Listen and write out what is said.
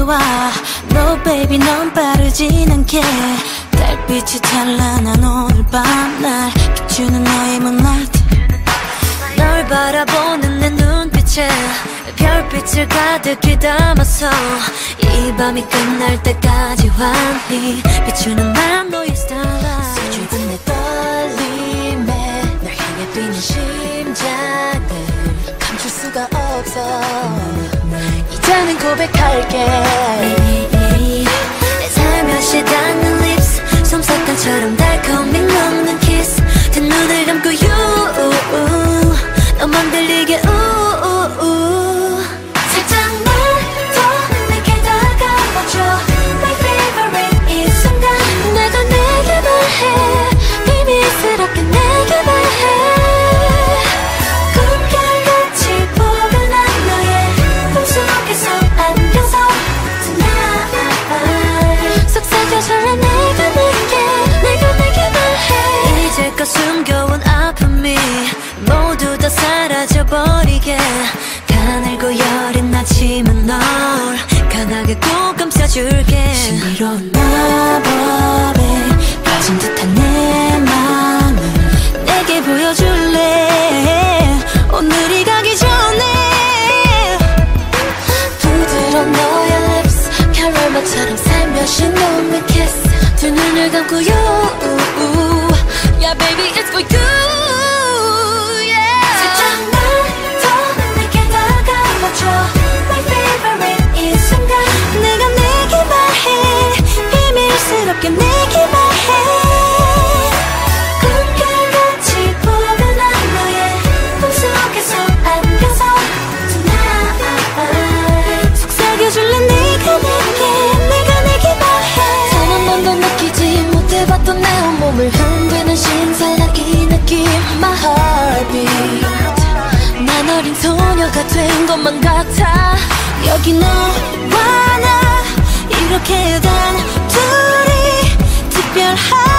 와 No baby 넌 빠르진 않게 달빛이 찬란한 오늘 밤 날 비추는 너의 moonlight 널 바라보는 내 눈빛에 별빛을 가득히 담아서 이 밤이 끝날 때까지 환히 비추는 난 너의 starlight 서툴은 내 떨림에 널 향해 뛰는 심장을 감출 수가 없어 이제는 고백할게 살며시 닿는 lips 솜사탕처럼 달콤히 녹는 kiss 두 눈을 감고 you 너만 들리게 살짝 날 더 내게 다가와줘 My favorite 이 순간 내가 내게 말해 비밀스럽게 내게 말해 꿈결같이 포근한 너의 꿈속에서 안겨서 Tonight 속삭여줄래 내가 내게 말해 이제껏 숨겨온 아픔이 모두 다 사라져버리게 가늘고 여린 아침은 널 강하게 꼭 감싸줄게 신비로운 마법에 빠진 듯한 내 맘을 내게 보여줄래 오늘이 가기 전에 부드러운 너의 lips 캐러멜처럼 살며시 녹는 kiss 두 눈을 감고 you Yeah baby it's for you My favorite 이 순간 내가 내게 말해 비밀스럽게 내게 말해 꿈결같이 포근한 너의 꿈속에서 안겨서 Tonight 속삭여줄래 내가 내게 말해 단 한 번도 느끼지 못해봤던 내 온몸을 흔드는 신선한 이 느낌 My heartbeat 난 어린 소녀가 된 것만 같아 여기 너와 나 이렇게 단 둘이 특별한